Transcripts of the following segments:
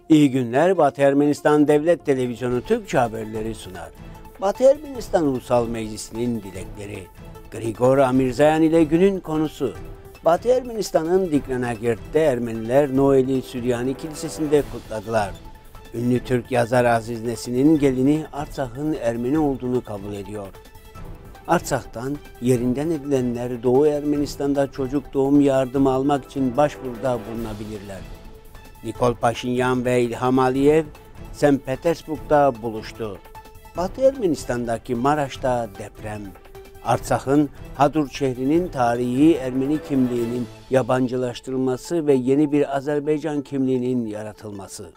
İyi günler. Batı Ermenistan Devlet Televizyonu Türkçe haberleri sunar. Batı Ermenistan Ulusal Meclisi'nin dilekleri. Grigor Amirzayan ile günün konusu. Batı Ermenistan'ın Dikranagirt'te Ermeniler Noel'i Süryani Kilisesi'nde kutladılar. Ünlü Türk yazar Aziz Nesin'in gelini Artsak'ın Ermeni olduğunu kabul ediyor. Artsak'tan yerinden edilenler Doğu Ermenistan'da çocuk doğum yardımı almak için başvuruda bulunabilirler. Nikol Paşinyan ve İlham Aliyev, St. Petersburg'da buluştu. Batı Ermenistan'daki Maraş'ta deprem. Artsak'ın Hadur şehrinin tarihi Ermeni kimliğinin yabancılaştırılması ve yeni bir Azerbaycan kimliğinin yaratılması.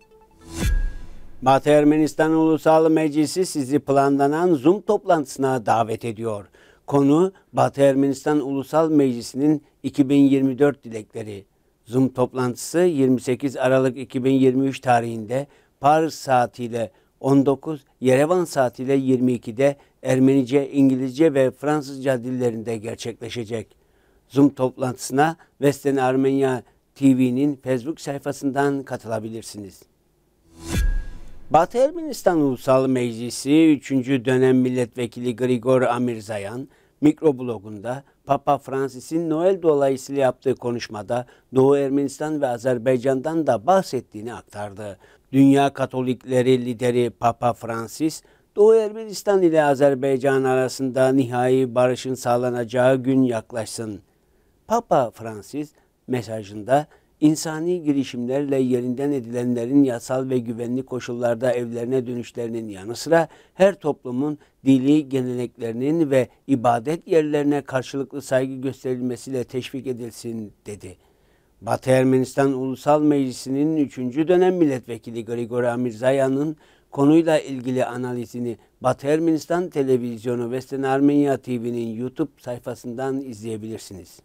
Batı Ermenistan Ulusal Meclisi sizi planlanan Zoom toplantısına davet ediyor. Konu Batı Ermenistan Ulusal Meclisi'nin 2024 dilekleri. Zoom toplantısı 28 Aralık 2023 tarihinde Paris saatiyle 19, Yerevan saatiyle 22'de Ermenice, İngilizce ve Fransızca dillerinde gerçekleşecek. Zoom toplantısına Western Armenia TV'nin Facebook sayfasından katılabilirsiniz. Batı Ermenistan Ulusal Meclisi 3. dönem milletvekili Grigor Amirzayan, mikroblogunda Papa Francis'in Noel dolayısıyla yaptığı konuşmada Doğu Ermenistan ve Azerbaycan'dan da bahsettiğini aktardı. Dünya Katolikleri lideri Papa Francis, Doğu Ermenistan ile Azerbaycan arasında nihai barışın sağlanacağı gün yaklaşsın. Papa Francis mesajında insani girişimlerle yerinden edilenlerin yasal ve güvenli koşullarda evlerine dönüşlerinin yanı sıra her toplumun dini geleneklerinin ve ibadet yerlerine karşılıklı saygı gösterilmesiyle teşvik edilsin dedi. Batı Ermenistan Ulusal Meclisi'nin 3. dönem milletvekili Grigor Amirzayan'ın konuyla ilgili analizini Batı Ermenistan Televizyonu Western Armenia TV'nin YouTube sayfasından izleyebilirsiniz.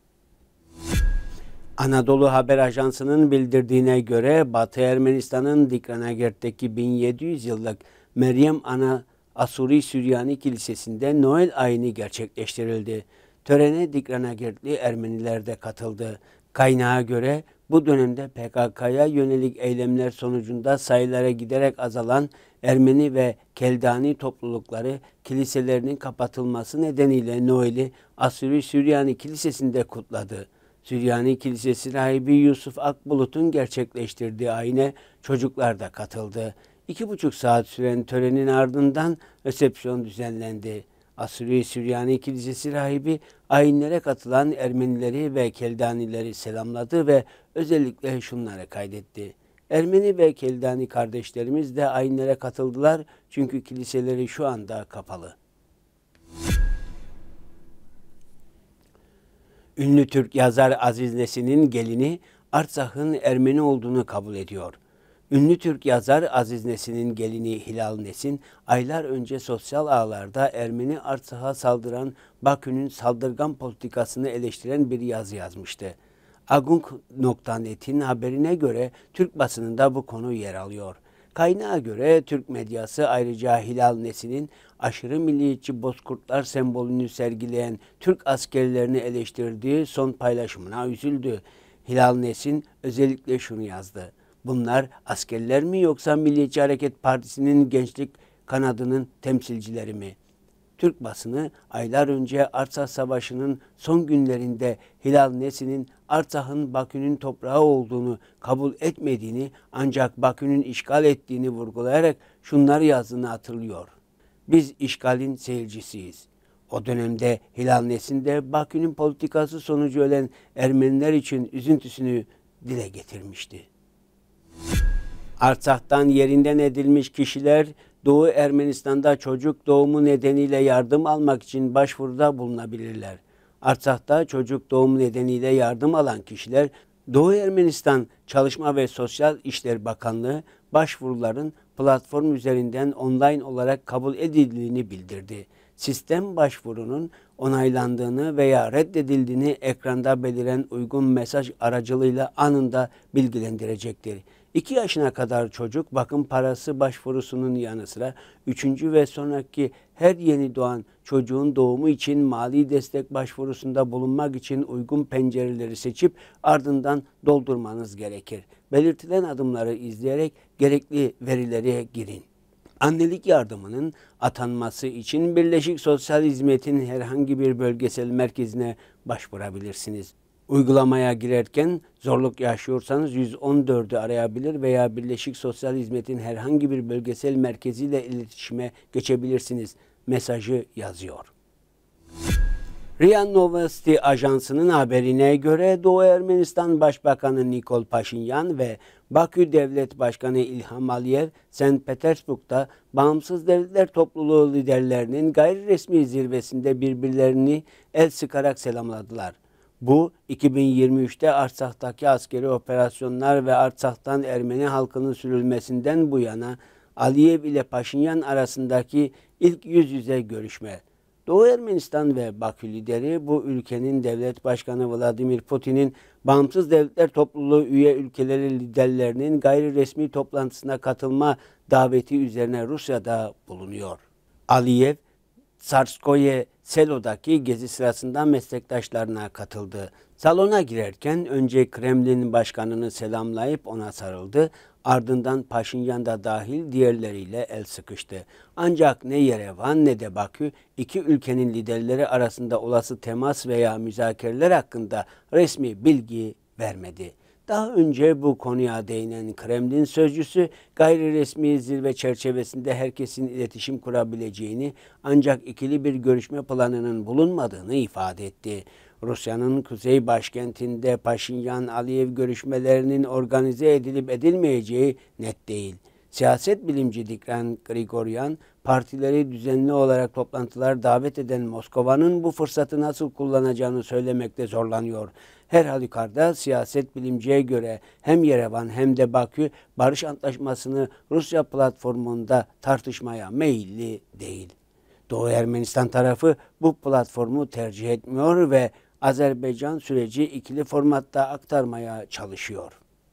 Anadolu Haber Ajansı'nın bildirdiğine göre Batı Ermenistan'ın Dikranagirt'teki 1700 yıllık Meryem Ana Asuri Süryani Kilisesi'nde Noel ayini gerçekleştirildi. Törene Dikranagirtli Ermeniler de katıldı. Kaynağa göre bu dönemde PKK'ya yönelik eylemler sonucunda sayılara giderek azalan Ermeni ve Keldani toplulukları kiliselerinin kapatılması nedeniyle Noel'i Asuri Süryani Kilisesi'nde kutladı. Süryani Kilisesi rahibi Yusuf Akbulut'un gerçekleştirdiği ayine çocuklar da katıldı. 2,5 saat süren törenin ardından resepsiyon düzenlendi. Asuri Süryani Kilisesi rahibi ayinlere katılan Ermenileri ve Keldanileri selamladı ve özellikle şunları kaydetti. Ermeni ve Keldani kardeşlerimiz de ayinlere katıldılar çünkü kiliseleri şu anda kapalı. Ünlü Türk yazar Aziz Nesin'in gelini Artsak'ın Ermeni olduğunu kabul ediyor. Ünlü Türk yazar Aziz Nesin'in gelini Hilal Nesin, aylar önce sosyal ağlarda Ermeni Artsak'a saldıran Bakü'nün saldırgan politikasını eleştiren bir yazı yazmıştı. Agung.net'in haberine göre Türk basınında bu konu yer alıyor. Kaynağa göre Türk medyası ayrıca Hilal Nesin'in aşırı milliyetçi bozkurtlar sembolünü sergileyen Türk askerlerini eleştirdiği son paylaşımına üzüldü. Hilal Nesin özellikle şunu yazdı. Bunlar askerler mi yoksa Milliyetçi Hareket Partisi'nin gençlik kanadının temsilcileri mi? Türk basını aylar önce Artsakh Savaşı'nın son günlerinde Hilal Nesin'in Artsak'ın Bakü'nün toprağı olduğunu kabul etmediğini ancak Bakü'nün işgal ettiğini vurgulayarak şunları yazdığını hatırlıyor. Biz işgalin seyircisiyiz. O dönemde Hilal Nesin de Bakü'nün politikası sonucu ölen Ermeniler için üzüntüsünü dile getirmişti. Artsak'tan yerinden edilmiş kişiler Doğu Ermenistan'da çocuk doğumu nedeniyle yardım almak için başvuruda bulunabilirler. Artsak'ta çocuk doğumu nedeniyle yardım alan kişiler Doğu Ermenistan Çalışma ve Sosyal İşler Bakanlığı başvuruların platform üzerinden online olarak kabul edildiğini bildirdi. Sistem başvurunun onaylandığını veya reddedildiğini ekranda beliren uygun mesaj aracılığıyla anında bilgilendirecektir. 2 yaşına kadar çocuk bakım parası başvurusunun yanı sıra 3. ve sonraki her yeni doğan çocuğun doğumu için mali destek başvurusunda bulunmak için uygun pencereleri seçip ardından doldurmanız gerekir. belirtilen adımları izleyerek gerekli verilere girin. Annelik yardımının atanması için Birleşik Sosyal Hizmet'in herhangi bir bölgesel merkezine başvurabilirsiniz. Uygulamaya girerken zorluk yaşıyorsanız 114'ü arayabilir veya Birleşik Sosyal Hizmet'in herhangi bir bölgesel merkeziyle iletişime geçebilirsiniz mesajı yazıyor. RIA Novosti Ajansı'nın haberine göre Doğu Ermenistan Başbakanı Nikol Paşinyan ve Bakü Devlet Başkanı İlham Aliyev, St. Petersburg'da Bağımsız Devletler Topluluğu liderlerinin gayri resmi zirvesinde birbirlerini el sıkarak selamladılar. Bu 2023'te Artsak'taki askeri operasyonlar ve Artsak'tan Ermeni halkının sürülmesinden bu yana Aliyev ile Paşinyan arasındaki ilk yüz yüze görüşme. Doğu Ermenistan ve Bakü lideri bu ülkenin devlet başkanı Vladimir Putin'in Bağımsız Devletler Topluluğu üye ülkeleri liderlerinin gayri resmi toplantısına katılma daveti üzerine Rusya'da bulunuyor. Aliyev, Tsarskoye Selo'daki gezi sırasında meslektaşlarına katıldı. Salona girerken önce Kremlin başkanını selamlayıp ona sarıldı. Ardından Paşinyan da dahil diğerleriyle el sıkıştı. Ancak ne Yerevan ne de Bakü iki ülkenin liderleri arasında olası temas veya müzakereler hakkında resmi bilgi vermedi. Daha önce bu konuya değinen Kremlin sözcüsü gayri resmi zirve çerçevesinde herkesin iletişim kurabileceğini ancak ikili bir görüşme planının bulunmadığını ifade etti. Rusya'nın kuzey başkentinde Paşinyan-Aliyev görüşmelerinin organize edilip edilmeyeceği net değil. Siyaset bilimci Dikran Grigoryan, partileri düzenli olarak toplantılar davet eden Moskova'nın bu fırsatı nasıl kullanacağını söylemekte zorlanıyor. Her halükarda siyaset bilimciye göre hem Yerevan hem de Bakü barış antlaşmasını Rusya platformunda tartışmaya meyilli değil. Doğu Ermenistan tarafı bu platformu tercih etmiyor ve Azerbaycan süreci ikili formatta aktarmaya çalışıyor.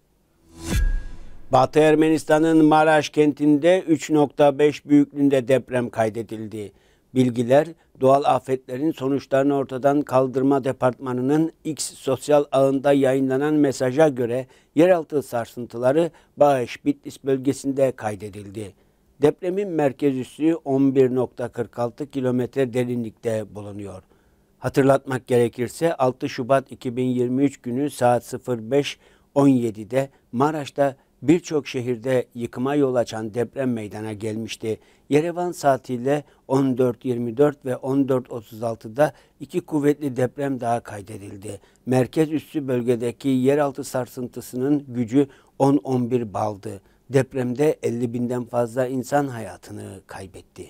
Batı Ermenistan'ın Maraş kentinde 3.5 büyüklüğünde deprem kaydedildi. Bilgiler, doğal afetlerin sonuçlarını ortadan kaldırma departmanının X sosyal ağında yayınlanan mesaja göre yeraltı sarsıntıları Bağış Bitlis bölgesinde kaydedildi. Depremin merkez üssü 11.46 kilometre derinlikte bulunuyor. Hatırlatmak gerekirse 6 Şubat 2023 günü saat 05.17'de Maraş'ta birçok şehirde yıkıma yol açan deprem meydana gelmişti. Yerevan saatiyle 14.24 ve 14.36'da iki kuvvetli deprem daha kaydedildi. Merkez üssü bölgedeki yeraltı sarsıntısının gücü 10-11 baldı. Depremde 50.000'den fazla insan hayatını kaybetti.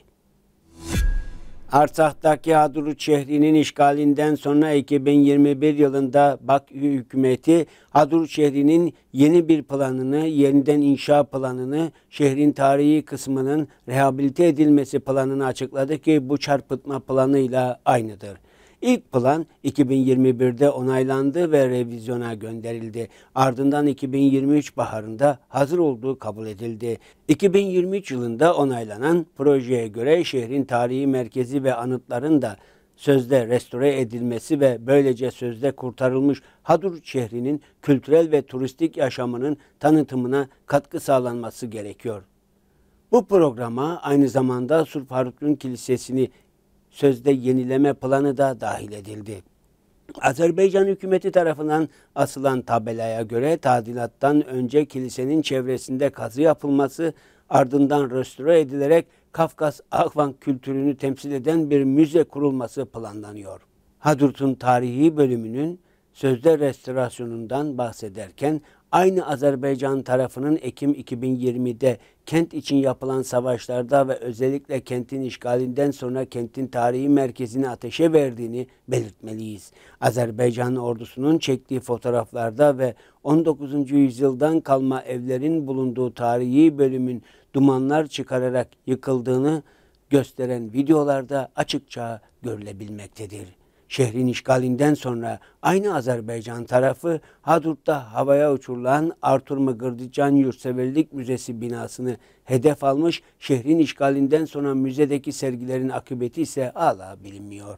Artsak'taki Hadrut şehrinin işgalinden sonra 2021 yılında Bakü hükümeti Hadrut şehrinin yeni bir planını, yeniden inşa planını, şehrin tarihi kısmının rehabilite edilmesi planını açıkladı ki bu çarpıtma planıyla aynıdır. İlk plan 2021'de onaylandı ve revizyona gönderildi. Ardından 2023 baharında hazır olduğu kabul edildi. 2023 yılında onaylanan projeye göre şehrin tarihi merkezi ve anıtların da sözde restore edilmesi ve böylece sözde kurtarılmış Hadrut şehrinin kültürel ve turistik yaşamının tanıtımına katkı sağlanması gerekiyor. Bu programa aynı zamanda Surp Harutun Kilisesi'ni sözde yenileme planı da dahil edildi. Azerbaycan hükümeti tarafından asılan tabelaya göre tadilattan önce kilisenin çevresinde kazı yapılması, ardından restore edilerek Kafkas Akvan kültürünü temsil eden bir müze kurulması planlanıyor. Hadrut'un tarihi bölümünün sözde restorasyonundan bahsederken aynı Azerbaycan tarafının Ekim 2020'de kent için yapılan savaşlarda ve özellikle kentin işgalinden sonra kentin tarihi merkezini ateşe verdiğini belirtmeliyiz. Azerbaycan ordusunun çektiği fotoğraflarda ve 19. yüzyıldan kalma evlerin bulunduğu tarihi bölümün dumanlar çıkararak yıkıldığını gösteren videolarda açıkça görülebilmektedir. Şehrin işgalinden sonra aynı Azerbaycan tarafı Hadrut'ta havaya uçurulan Artur Mıgırdıcan Yurtseverlik Müzesi binasını hedef almış, şehrin işgalinden sonra müzedeki sergilerin akıbeti ise hala bilinmiyor.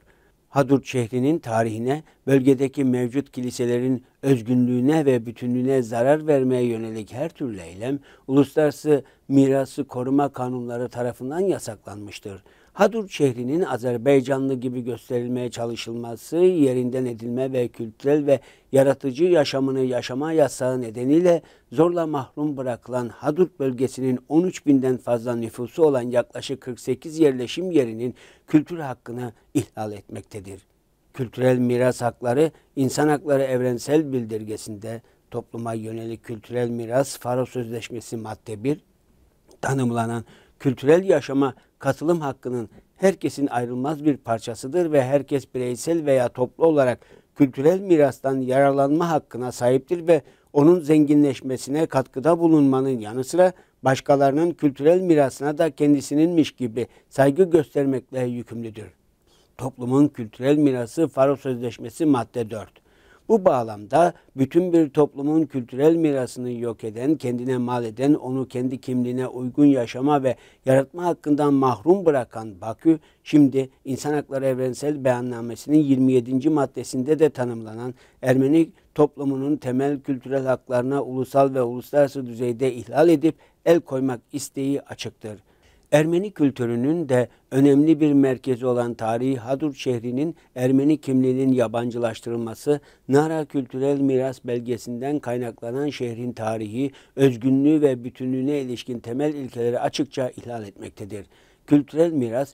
Hadurt şehrinin tarihine, bölgedeki mevcut kiliselerin özgünlüğüne ve bütünlüğüne zarar vermeye yönelik her türlü eylem, uluslararası mirası koruma kanunları tarafından yasaklanmıştır. Hadurt şehrinin Azerbaycanlı gibi gösterilmeye çalışılması, yerinden edilme ve kültürel ve yaratıcı yaşamını yaşama yasağı nedeniyle zorla mahrum bırakılan Hadurt bölgesinin 13 binden fazla nüfusu olan yaklaşık 48 yerleşim yerinin kültür hakkını ihlal etmektedir. Kültürel miras hakları, İnsan Hakları Evrensel Bildirgesi'nde topluma yönelik kültürel miras Faro Sözleşmesi madde 1, tanımlanan kültürel yaşama katılım hakkının herkesin ayrılmaz bir parçasıdır ve herkes bireysel veya toplu olarak kültürel mirastan yararlanma hakkına sahiptir ve onun zenginleşmesine katkıda bulunmanın yanı sıra başkalarının kültürel mirasına da kendisininmiş gibi saygı göstermekle yükümlüdür. Toplumun kültürel mirası Faro Sözleşmesi madde 4. Bu bağlamda bütün bir toplumun kültürel mirasını yok eden, kendine mal eden, onu kendi kimliğine uygun yaşama ve yaratma hakkından mahrum bırakan Bakü, şimdi İnsan Hakları Evrensel Beyannamesi'nin 27. maddesinde de tanımlanan Ermeni toplumunun temel kültürel haklarına ulusal ve uluslararası düzeyde ihlal edip el koymak isteği açıktır. Ermeni kültürünün de önemli bir merkezi olan tarihi Hadurt şehrinin Ermeni kimliğinin yabancılaştırılması, Nara Kültürel Miras Belgesi'nden kaynaklanan şehrin tarihi, özgünlüğü ve bütünlüğüne ilişkin temel ilkeleri açıkça ihlal etmektedir. Kültürel miras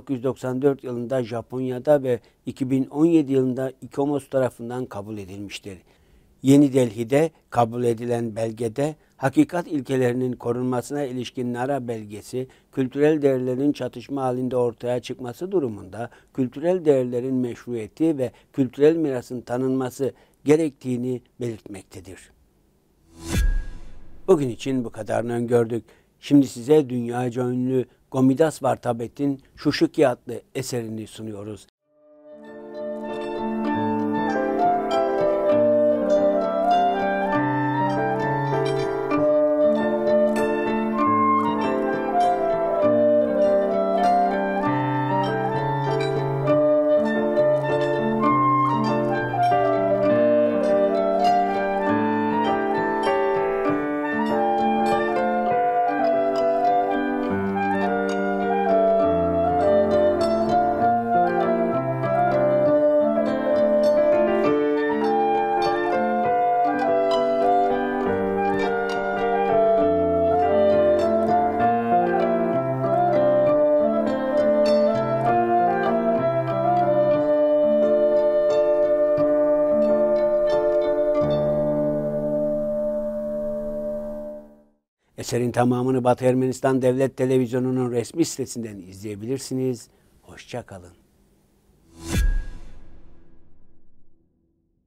1994 yılında Japonya'da ve 2017 yılında ICOMOS tarafından kabul edilmiştir. Yeni Delhi'de kabul edilen belgede hakikat ilkelerinin korunmasına ilişkin Nara belgesi, kültürel değerlerin çatışma halinde ortaya çıkması durumunda kültürel değerlerin meşruiyeti ve kültürel mirasın tanınması gerektiğini belirtmektedir. Bugün için bu kadarını öngördük. Şimdi size dünyaca ünlü Gomidas Vartabet'in Şuşuki adlı eserini sunuyoruz. Eserin tamamını Batı Ermenistan Devlet Televizyonu'nun resmi sitesinden izleyebilirsiniz. Hoşça kalın.